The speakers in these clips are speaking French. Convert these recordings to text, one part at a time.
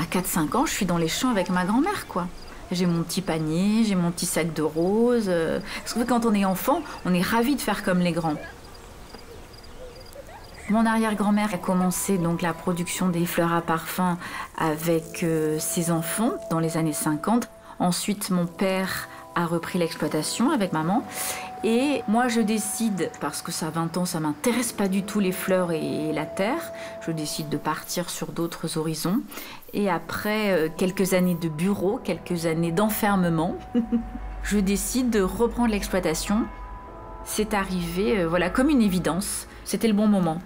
4-5 ans, je suis dans les champs avec ma grand-mère, quoi. J'ai mon petit panier, j'ai mon petit sac de roses. Parce que quand on est enfant, on est ravi de faire comme les grands. Mon arrière-grand-mère a commencé donc la production des fleurs à parfum avec ses enfants dans les années 50. Ensuite, mon père a repris l'exploitation avec maman. Et moi, je décide, parce que ça a 20 ans, ça m'intéresse pas du tout les fleurs et la terre, je décide de partir sur d'autres horizons. Et après quelques années de bureau, quelques années d'enfermement, je décide de reprendre l'exploitation. C'est arrivé voilà, comme une évidence. C'était le bon moment.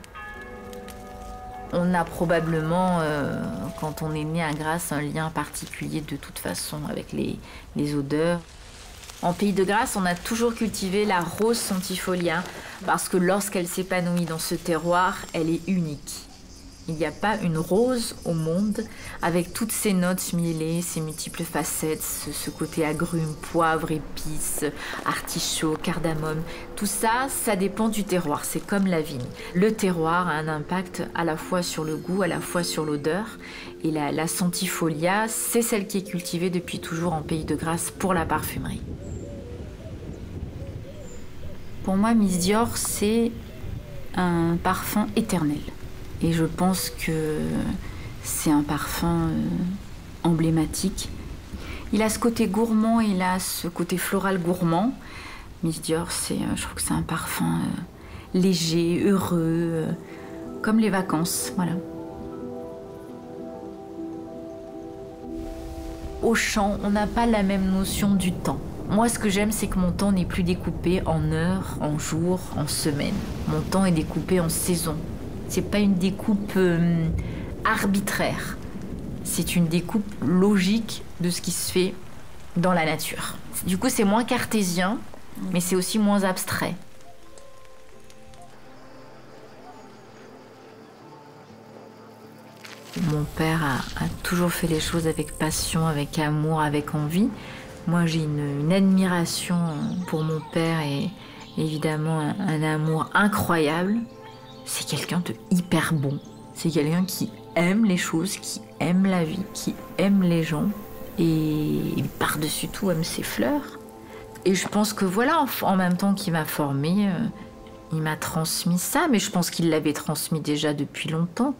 On a probablement, quand on est né à Grasse, un lien particulier de toute façon avec les odeurs. En Pays de Grasse, on a toujours cultivé la rose centifolia parce que lorsqu'elle s'épanouit dans ce terroir, elle est unique. Il n'y a pas une rose au monde avec toutes ses notes mielées, ses multiples facettes, ce côté agrumes, poivre, épices, artichaut, cardamome. Tout ça, ça dépend du terroir, c'est comme la vigne. Le terroir a un impact à la fois sur le goût, à la fois sur l'odeur. Et la centifolia, c'est celle qui est cultivée depuis toujours en Pays de Grasse pour la parfumerie. Pour moi, Miss Dior, c'est un parfum éternel. Et je pense que c'est un parfum emblématique. Il a ce côté gourmand, il a ce côté floral gourmand. Miss Dior, je trouve que c'est un parfum léger, heureux, comme les vacances, voilà. Au champ, on n'a pas la même notion du temps. Moi, ce que j'aime, c'est que mon temps n'est plus découpé en heures, en jours, en semaines. Mon temps est découpé en saisons. C'est pas une découpe arbitraire. C'est une découpe logique de ce qui se fait dans la nature. Du coup, c'est moins cartésien, mais c'est aussi moins abstrait. Mon père a toujours fait les choses avec passion, avec amour, avec envie. Moi, j'ai une admiration pour mon père et évidemment un amour incroyable. C'est quelqu'un de hyper bon. C'est quelqu'un qui aime les choses, qui aime la vie, qui aime les gens. Et par-dessus tout, aime ses fleurs. Et je pense que voilà, en même temps qu'il m'a formée, il m'a transmis ça. Mais je pense qu'il l'avait transmis déjà depuis longtemps.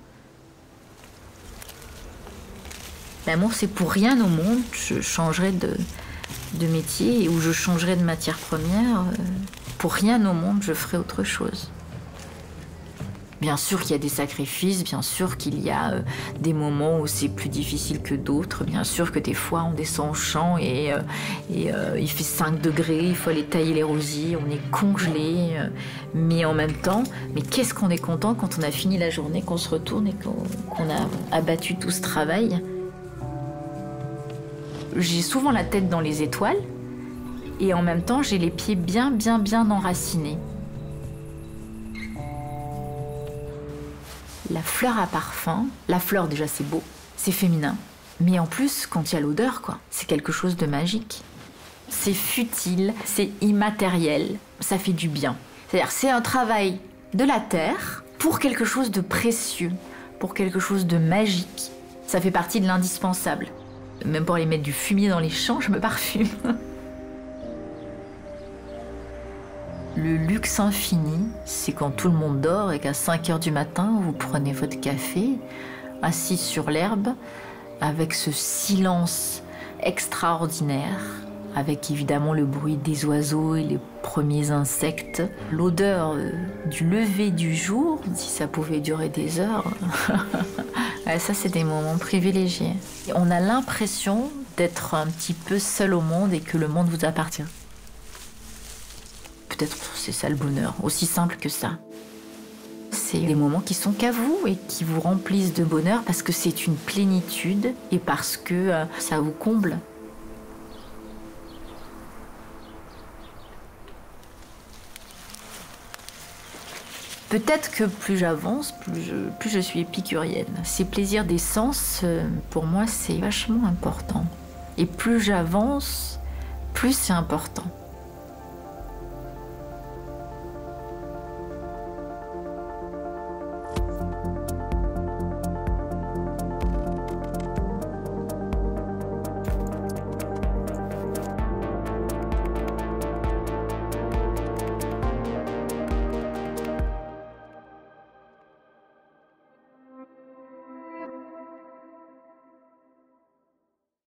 L'amour, c'est pour rien au monde. Je changerais de métier ou je changerais de matière première. Pour rien au monde, je ferais autre chose. Bien sûr qu'il y a des sacrifices, bien sûr qu'il y a des moments où c'est plus difficile que d'autres. Bien sûr que des fois, on descend au champ et il fait 5 degrés, il faut aller tailler les rosiers, on est congelé. Mais en même temps, mais qu'est-ce qu'on est content quand on a fini la journée, qu'on se retourne et qu'on a abattu tout ce travail. J'ai souvent la tête dans les étoiles et en même temps, j'ai les pieds bien enracinés. La fleur à parfum, la fleur déjà c'est beau, c'est féminin. Mais en plus, quand il y a l'odeur, quoi, c'est quelque chose de magique. C'est futile, c'est immatériel, ça fait du bien. C'est-à-dire c'est un travail de la terre pour quelque chose de précieux, pour quelque chose de magique. Ça fait partie de l'indispensable. Même pour aller mettre du fumier dans les champs, je me parfume. Le luxe infini, c'est quand tout le monde dort et qu'à 5 h du matin, vous prenez votre café, assis sur l'herbe, avec ce silence extraordinaire, avec évidemment le bruit des oiseaux et les premiers insectes, l'odeur du lever du jour, si ça pouvait durer des heures. Ça, c'est des moments privilégiés. On a l'impression d'être un petit peu seul au monde et que le monde vous appartient. Peut-être c'est ça le bonheur, aussi simple que ça. C'est des moments qui sont qu'à vous et qui vous remplissent de bonheur parce que c'est une plénitude et parce que ça vous comble. Peut-être que plus j'avance, plus je suis épicurienne. Ces plaisirs des sens, pour moi, c'est vachement important. Et plus j'avance, plus c'est important.